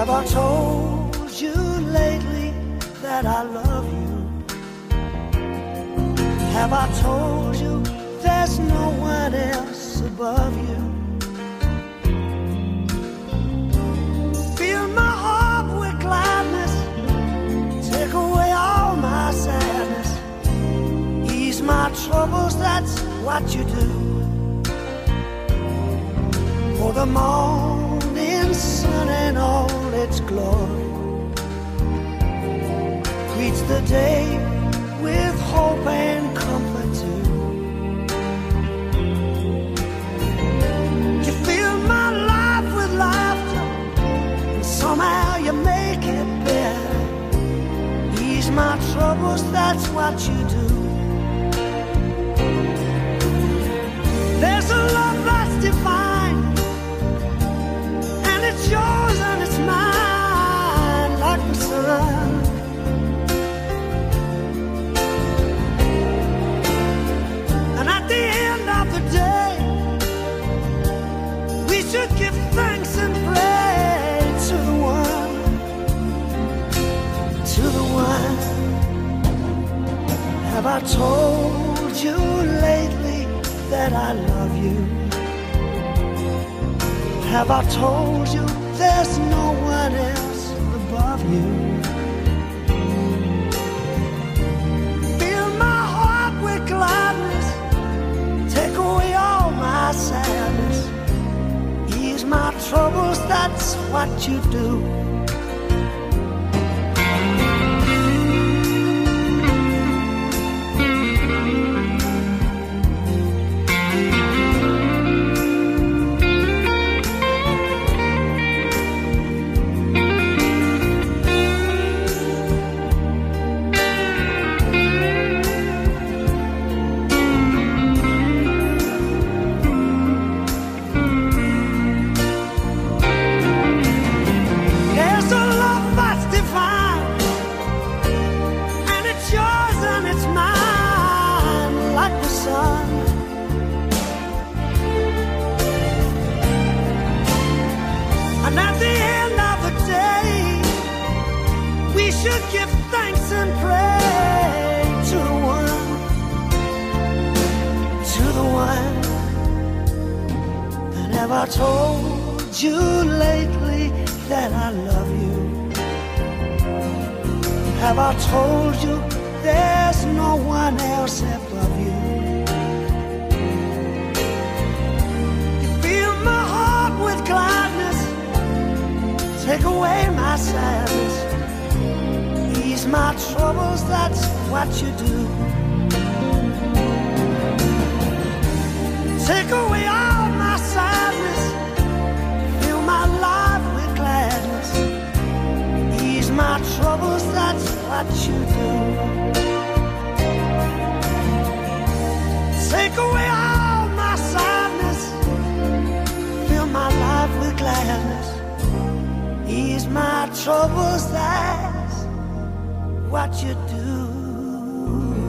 Have I told you lately that I love you? Have I told you there's no one else above you? Fill my heart with gladness, take away all my sadness, ease my troubles, that's what you do. For the morning sun and all its glory greets the day with hope and comfort too. You fill my life with laughter, and somehow you make it better. Ease my troubles, that's what you do. There's a love that's divine, and it's yours and it's mine, like the sun. And at the end of the day, we should give thanks and pray to the one, to the one. Have I told you lately that I love you? Have I told you there's no one else above you? Fill my heart with gladness, take away all my sadness, ease my troubles, that's what you do. And at the end of the day, we should give thanks and pray to the one, to the one. And have I told you lately that I love you? Have I told you there's no one else above you? You fill my heart with gladness, take away my sadness, ease my troubles, that's what you do. Take away all my sadness, fill my life with gladness, ease my troubles, that's what you do. Take away all my sadness, fill my life with gladness, ease my troubles, that's what you do.